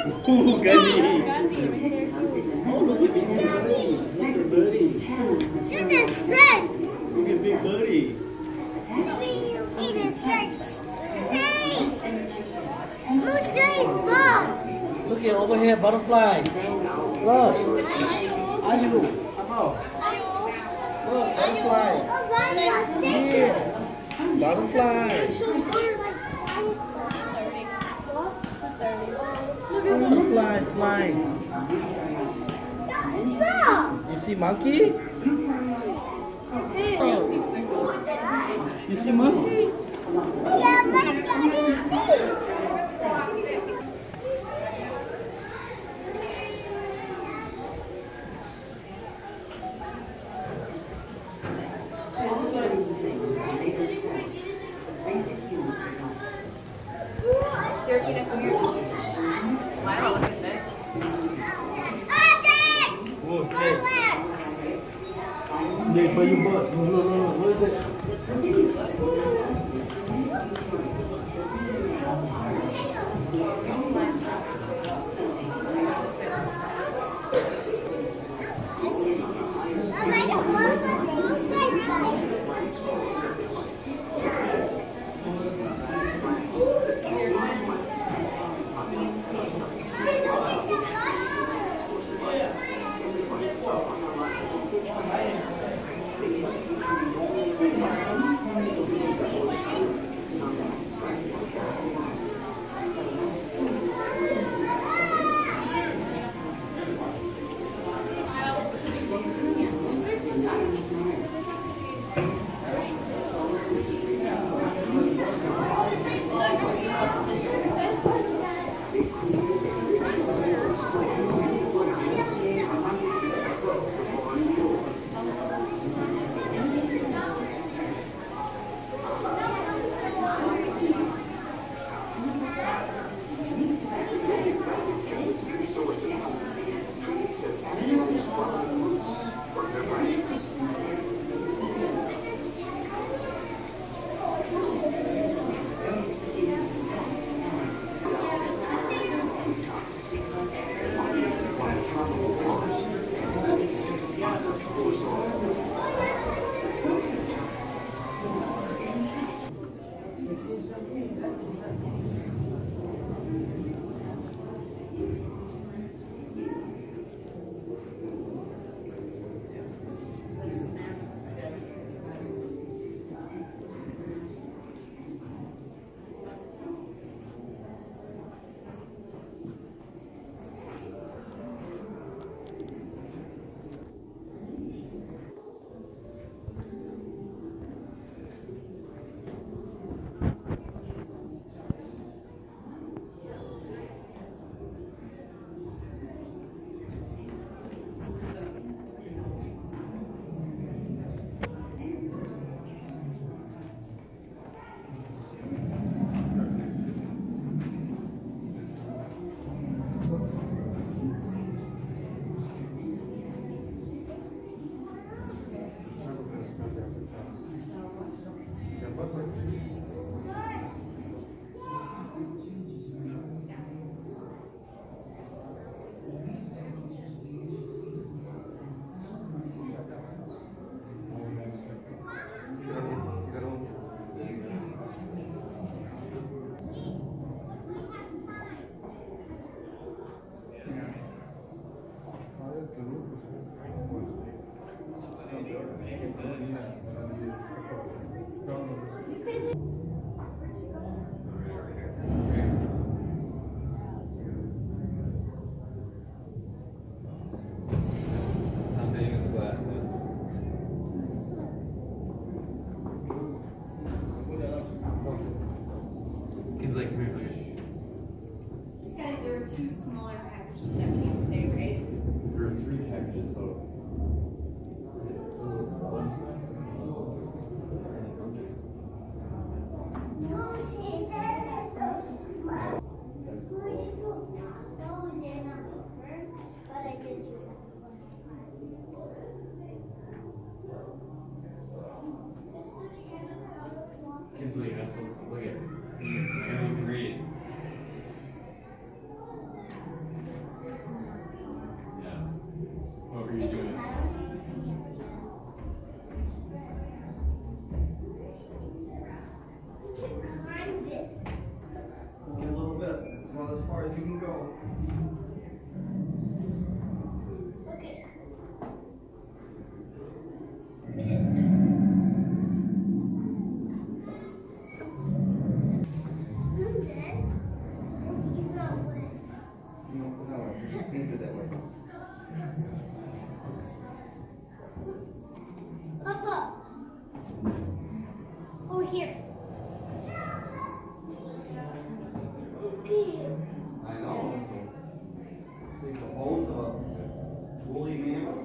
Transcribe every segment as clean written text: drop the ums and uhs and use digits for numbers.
Ooh, Gunny. Oh, look at Big Birdie. Look at Birdie. Look at the sun. Look at Big Birdie. Eat the sun. Hey! Who's this ball? Look at over here, butterfly. Look. Ayu. Apa? Look, butterfly. Oh, Ronnie, Yeah. Butterfly. Look at butterflies flying. You see monkey? Oh. You see monkey? Yeah, monkey. Wow, look at this. Oh, snake. Snake by your butt. Look, what is it? There were two smaller packages that came today, right? There are 3 packages total. Kinsley, you're not supposed to look at it. You can't even read. can go. Okay. Papa. Oh, here. Okay. I know. Take the hold of woolly mammoth.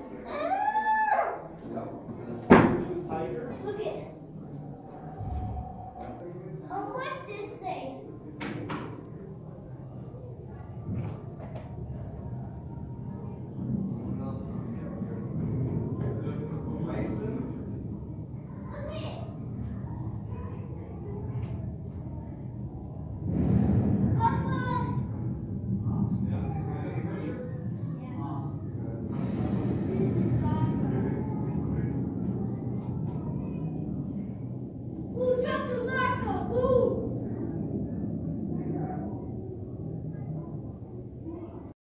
The saber-tooth tiger. Look at it. Oh, what's this thing? Bison. Look at it. Papa. Who dropped the marker? Who?